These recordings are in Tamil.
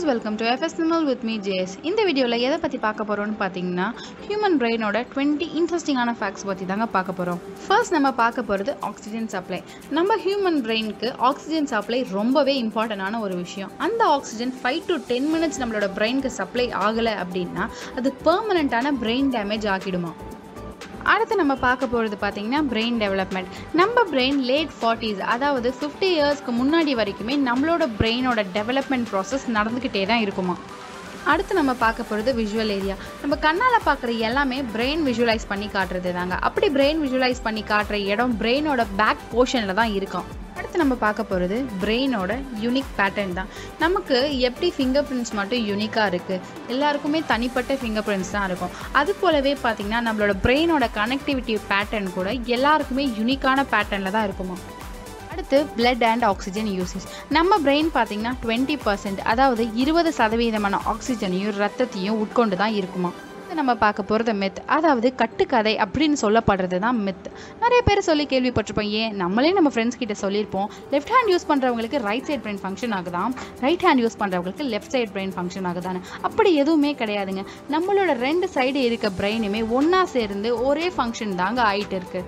welcome to FSML with me JS. இந்த வீடியோல எதை பத்தி பார்க்க போறோம்னு பாத்தீங்கன்னா human brain ஓட 20 இன்ட்ரஸ்டிங்கான ஃபேக்ட்ஸ் பத்தி தாங்க பார்க்க போறோம். ஃபர்ஸ்ட் நம்ம பார்க்க போறது ஆக்ஸிஜன் சப்ளை. நம்ம human brainக்கு ஆக்ஸிஜன் சப்ளை ரொம்பவே இம்பார்ட்டன்டான ஒரு விஷயம். அந்த ஆக்ஸிஜன் 5 to 10 minutes நம்மளோட brainக்கு சப்ளை ஆகல அப்படினா அது பெர்மனன்ட்டான brain damage ஆகிடுமா. அடுத்து நம்ம பார்க்க போகிறது பார்த்தீங்கன்னா பிரெயின் டெவலப்மெண்ட். நம்ம பிரெயின் லேட் 40s அதாவது 50 இயர்ஸ்க்கு முன்னாடி வரைக்குமே நம்மளோட பிரெயினோட டெவலப்மெண்ட் ப்ராசஸ் நடந்துக்கிட்டே தான் இருக்குமா. அடுத்து நம்ம பார்க்க போகிறது விஷுவல் ஏரியா. நம்ம கண்ணால் பார்க்குற எல்லாமே பிரெயின் விஷுவலைஸ் பண்ணி காட்டுறது தாங்க. அப்படி பிரெயின் விஷுவலைஸ் பண்ணி காட்டுற இடம் பிரெயினோட பேக் போர்ஷனில் தான் இருக்கும். அடுத்து நம்ம பார்க்க போகிறது பிரெயினோட யூனிக் பேட்டர்ன் தான். நமக்கு எப்படி ஃபிங்கர் பிரிண்ட்ஸ் மட்டும் யூனிக்காக இருக்குது, எல்லாருக்குமே தனிப்பட்ட ஃபிங்கர் பிரிண்ட்ஸ் தான் இருக்கும். அது போலவே பார்த்திங்கன்னா நம்மளோட பிரெயினோட கனெக்டிவிட்டி பேட்டர்ன் கூட எல்லாருக்குமே யூனிக்கான பேட்டர்னில் தான் இருக்குமா. அடுத்து பிளட் அண்ட் ஆக்சிஜன் யூசேஜ். நம்ம பிரெயின் பார்த்திங்கன்னா 20% அதாவது 20% ஆக்சிஜனையும் ரத்தத்தையும் உட்கொண்டு தான் இருக்குமா. நம்ம பார்க்க போகிறது மித், அதாவது கட்டுக்கதை அப்படின்னு சொல்லப்படுறது தான் மித். நிறைய பேர் சொல்லி கேள்விப்பட்டிருப்போம். ஏன் நம்மளே நம்ம ஃப்ரெண்ட்ஸ் கிட்ட சொல்லியிருப்போம், லெஃப்ட் ஹேண்ட் யூஸ் பண்ணுறவங்களுக்கு ரைட் சைட் பிரெயின் ஃபங்க்ஷன் ஆகுதான், ரைட் ஹேண்ட் யூஸ் பண்ணுறவங்களுக்கு லெஃப்ட் சைட் பிரெயின் ஃபங்க்ஷன் ஆகுதான்னு. அப்படி எதுவுமே கிடையாதுங்க. நம்மளோட 2 சைடு இருக்க பிரெயினுமே ஒன்றா சேர்ந்து ஒரே ஃபங்க்ஷன் தாங்க ஆகிட்டு இருக்கு.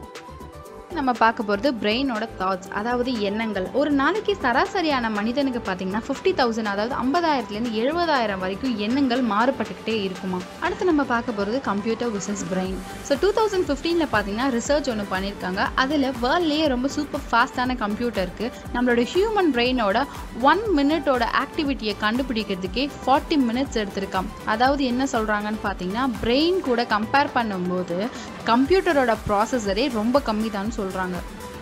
நம்ம பார்க்க போகிறது பிரெயினோட தாட்ஸ், அதாவது எண்ணங்கள். ஒரு நாளைக்கு சராசரியான மனிதனுக்கு பார்த்தீங்கன்னா 50,000 அதாவது 50,000லேருந்து 70,000 வரைக்கும் எண்ணங்கள் மாறுபட்டுக்கிட்டே இருக்குமா. அடுத்து நம்ம பார்க்க போகிறது கம்ப்யூட்டர் விசஸ் பிரெயின். ஸோ 2015 பார்த்தீங்கன்னா ரிசர்ச் ஒன்று பண்ணியிருக்காங்க. அதில் வேர்ல்ட்லேயே ரொம்ப சூப்பர் ஃபாஸ்டான கம்ப்யூட்டருக்கு நம்மளோட ஹியூமன் பிரெயினோட 1 மினிட்டோட ஆக்டிவிட்டியை கண்டுபிடிக்கிறதுக்கே 40 minutes எடுத்திருக்காம். அதாவது என்ன சொல்கிறாங்கன்னு பார்த்தீங்கன்னா பிரெயின் கூட கம்பேர் பண்ணும்போது கம்ப்யூட்டரோட ப்ராசஸரே ரொம்ப கம்மி தான் சொல்கிறாங்க.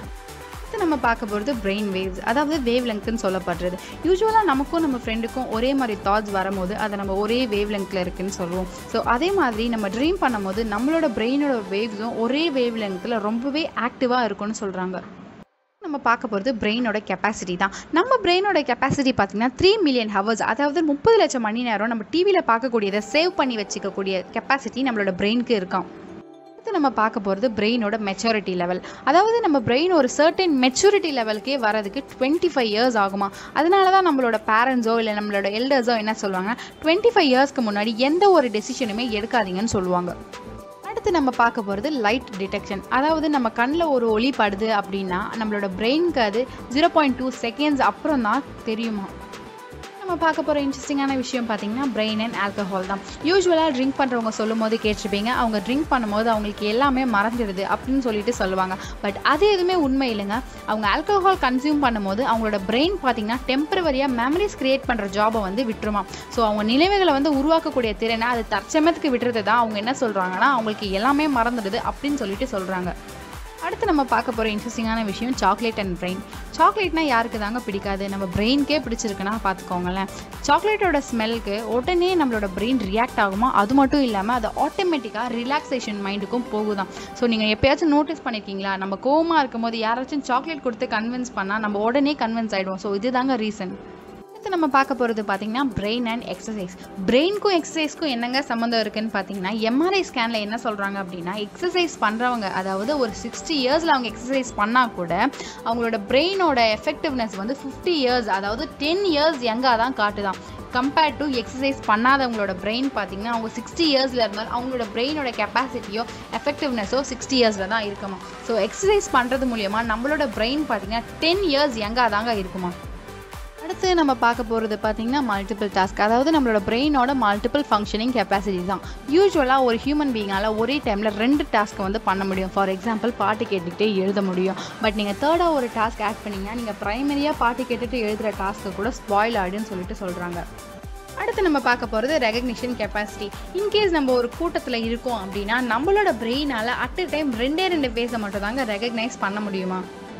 நம்ம பார்க்க போகிறது பிரெயின் வேவ்ஸ், அதாவது வேவ் லெங்க்னு சொல்லப்படுறது. யூஸ்வலாக நமக்கும் நம்ம ஃப்ரெண்டுக்கும் ஒரே மாதிரி தாட்ஸ் வரும்போது அதை நம்ம ஒரே வேவ் லெங்க்ல இருக்குன்னு சொல்லுவோம். ஸோ அதே மாதிரி நம்ம ட்ரீம் பண்ணும்போது நம்மளோட பிரெயினோட வேவ்ஸும் ஒரே வேவ் லெங்க்ல ரொம்பவே ஆக்டிவாக இருக்கும்னு சொல்கிறாங்க. நம்ம பார்க்க போகிறது பிரெயினோட கெப்பாசிட்டி தான். நம்ம பிரெயினோட கெப்பாசிட்டி பார்த்தீங்கன்னா 3 million hours அதாவது 30 லட்சம் மணி நேரம் நம்ம டிவியில் பார்க்கக்கூடியதை சேவ் பண்ணி வச்சுக்கக்கூடிய கெப்பாசிட்டி நம்மளோட பிரெயினுக்கு இருக்கும். அடுத்து நம்ம பார்க்க போகிறது பிரெயினோட மெச்சூரிட்டி லெவல், அதாவது நம்ம பிரெயின் ஒரு சர்டன் மெச்சூரிட்டி லெவலுக்கே வரதுக்கு 25 years ஆகுமா. அதனால தான் நம்மளோட பேரண்ட்ஸோ இல்லை நம்மளோட எல்டர்ஸோ என்ன சொல்லுவாங்க, 25 yearsக்கு முன்னாடி எந்த ஒரு டெசிஷனுமே எடுக்காதீங்கன்னு சொல்லுவாங்க. அடுத்து நம்ம பார்க்க போகிறது லைட் டிடெக்ஷன், அதாவது நம்ம கண்ணில் ஒரு ஒளி படுது அப்படின்னா நம்மளோட பிரெயினுக்கு அது 0.2 seconds அப்புறம் தான் தெரியுமா. நம்ம பார்க்க போகிற இன்ட்ரெஸ்டிங்கான விஷயம் பார்த்தீங்கன்னா பிரெயின் அண்ட் ஆல்கஹால் தான். யூஸ்வலாக ட்ரிங்க் பண்ணுறவங்க சொல்லும் போது கேட்டிருப்பீங்க, அவங்க ட்ரிங்க் பண்ணும்போது அவங்களுக்கு எல்லாமே மறந்துடுது அப்படின்னு சொல்லிட்டு சொல்லுவாங்க. பட் அது எதுவுமே உண்மை இல்லைங்க. அவங்க ஆல்கஹால் கன்சியூம் பண்ணும்போது அவங்களோட பிரெயின் பார்த்தீங்கன்னா டெம்பரவரியாக மெமரிஸ் கிரியேட் பண்ணுற ஜாபை விட்டுருமா. ஸோ அவங்க நினைவுகளை உருவாக்கக்கூடிய திறனை அது தற்சமயத்துக்கு விட்டுறது தான் அவங்க என்ன சொல்கிறாங்கன்னா அவங்களுக்கு எல்லாமே மறந்துடுது அப்படின்னு சொல்லிட்டு சொல்கிறாங்க. அடுத்து நம்ம பார்க்க போகிற இன்ட்ரெஸ்டிங்கான விஷயம் சாக்லேட் அண்ட் பிரெயின். சாக்லேட்னா யாருக்கு தாங்க பிடிக்காது, நம்ம பிரெயின்கே பிடிச்சிருக்குன்னா பார்த்துக்கோங்களேன். சாக்லேட்டோட ஸ்மெல்க்கு உடனே நம்மளோட பிரெயின் ரியாக்ட் ஆகுமா. அது மட்டும் இல்லாமல் அது ஆட்டோமேட்டிக்காக ரிலாக்ஸேஷன் மைண்டுக்கும் போகுதான். ஸோ நீங்கள் எப்போயாச்சும் நோட்டீஸ் பண்ணியிருக்கீங்களா, நம்ம கோவமாக இருக்கும் போது யாராச்சும் சாக்லேட் கொடுத்து கன்வின்ஸ் பண்ணால் நம்ம உடனே கன்வின்ஸ் ஆகிடுவோம். ஸோ இதுதாங்க ரீசன். அடுத்து நம்ம பார்க்க போகிறது பார்த்தீங்கன்னா பிரெயின் அண்ட் எக்ஸசைஸ். பிரெயினுக்கும் எக்ஸசைஸ்க்கும் என்னங்க சம்மந்தம் இருக்குன்னு பார்த்தீங்கன்னா எம்ஆர்ஐ ஸ்கேனில் என்ன சொல்கிறாங்க அப்படின்னா எக்ஸசைஸ் பண்ணுறவங்க அதாவது ஒரு 60 yearsல அவங்க எக்ஸசைஸ் பண்ணால் கூட அவங்களோட பிரெயினோட எஃபெக்டிவ்னஸ் 50 years அதாவது 10 years யங்காக தான் காட்டுதான். கம்பேர்ட் டு எக்ஸசைஸ் பண்ணாதவங்களோட பிரெயின் பார்த்தீங்கன்னா அவங்க 60 yearsல இருந்தாலும் அவங்களோட பிரெயினோட கெப்பாசிட்டியோ எஃபெக்டிவ்னஸோ 60 yearsல தான் இருக்குமா. ஸோ எக்ஸசைஸ் பண்ணுறது மூலியமாக நம்மளோட பிரெயின் பார்த்தீங்கன்னா 10 years யங்காக தாங்க இருக்குமா. அடுத்து நம்ம பார்க்க போகிறது பார்த்தீங்கன்னா மல்டிபிள் டாஸ்க், அதாவது நம்மளோட பிரெயினோட மல்டிபிள் ஃபங்க்ஷனிங் கெப்பாசிட்டி தான். யூஸ்வலாக ஒரு ஹியூமன் பீயிங்கால் ஒரே டைமில் 2 டாஸ்க்கை பண்ண முடியும். ஃபார் எக்ஸாம்பிள் பாட்டு கேட்டுக்கிட்டே எழுத முடியும். பட் நீங்கள் தேர்டாக ஒரு டாஸ்க் ஆட் பண்ணிங்கன்னா நீங்கள் ப்ரைமரியாக பாட்டு கேட்டுட்டு எழுதுகிற டாஸ்க்கு கூட ஸ்பாயில் ஆகிடுன்னு சொல்லிட்டு சொல்கிறாங்க. அடுத்து நம்ம பார்க்க போகிறது ரெகக்னிஷன் கெப்பாசிட்டி. இன்கேஸ் நம்ம ஒரு கூட்டத்தில் இருக்கோம் அப்படின்னா நம்மளோட பிரெயினால் அட் அ டைம் 2 ஃபேஸை மட்டும் தாங்க ரெகக்னைஸ் பண்ண முடியுமா.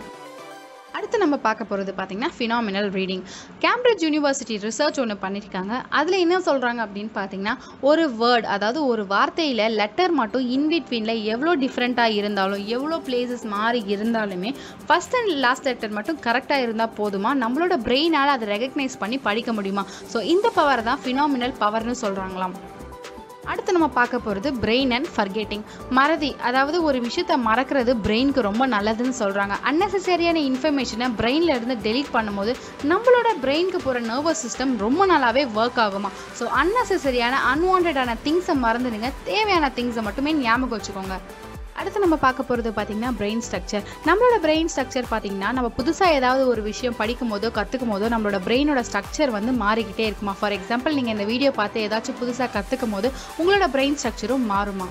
அடுத்து நம்ம பார்க்க போகிறது பார்த்தீங்கன்னா phenomenal reading. Cambridge university research ஒன்று பண்ணியிருக்காங்க. அதில் என்ன சொல்கிறாங்க அப்படின்னு பார்த்தீங்கன்னா ஒரு வேர்ட் அதாவது ஒரு வார்த்தையில் லெட்டர் மட்டும் இன்பிட்வீனில் எவ்வளோ டிஃப்ரெண்ட்டாக இருந்தாலும் எவ்வளோ பிளேசஸ் மாறி இருந்தாலுமே ஃபஸ்ட் அண்ட் லாஸ்ட் லெட்டர் மட்டும் கரெக்டாக இருந்தால் போதுமா, நம்மளோட பிரெயினால் அதை ரெகக்னைஸ் பண்ணி படிக்க முடியுமா. ஸோ இந்த பவர் தான் ஃபினாமினல் பவர்னு சொல்கிறாங்களாம். அடுத்து நம்ம பார்க்க போகிறது பிரெயின் அண்ட் ஃபர்கெட்டிங். மறதி, அதாவது ஒரு விஷயத்தை மறக்கிறது பிரெயினுக்கு ரொம்ப நல்லதுன்னு சொல்கிறாங்க. அன்னெசரியான இன்ஃபர்மேஷனை பிரெயினில் இருந்து டெலீட் பண்ணும்போது நம்மளோட பிரெயினுக்கு போகிற நர்வஸ் சிஸ்டம் ரொம்ப நாளாகவே ஒர்க் ஆகுமா. ஸோ அன்னெசரியான அன்வான்டான திங்ஸை மறந்துடுங்க, தேவையான திங்ஸை மட்டுமே ஞாபகம் வச்சுக்கோங்க. அடுத்து நம்ம பார்க்க போகிறது பார்த்திங்கன்னா பிரெயின் ஸ்ட்ரக்சர். நம்மளோட பிரெயின் ஸ்ட்ரக்சர் பார்த்திங்கன்னா நம்ம புதுசாக ஏதாவது ஒரு விஷயம் படிக்கும் போதோ கற்றுக்கும் போதோ நம்மளோட பிரெயினோட ஸ்ட்ரக்சர் வந்து மாறிக்கிட்டே இருக்குமா. ஃபார் எக்ஸாம்பிள் நீங்கள் இந்த வீடியோ பார்த்து ஏதாச்சும் புதுசாக கற்றுக்கும் போது உங்களோட பிரெயின் ஸ்ட்ரக்சரும் மாறுமா.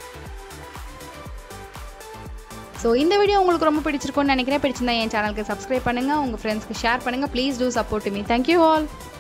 ஸோ இந்த வீடியோ உங்களுக்கு ரொம்ப பிடிச்சிருக்கும்னு நினைக்கிறேன். பிடிச்சிருந்தா என் சேனலுக்கு சப்ஸ்கிரைப் பண்ணுங்கள், உங்கள் ஃப்ரெண்ட்ஸ்க்கு ஷேர் பண்ணுங்கள். Please do support me. Thank you all.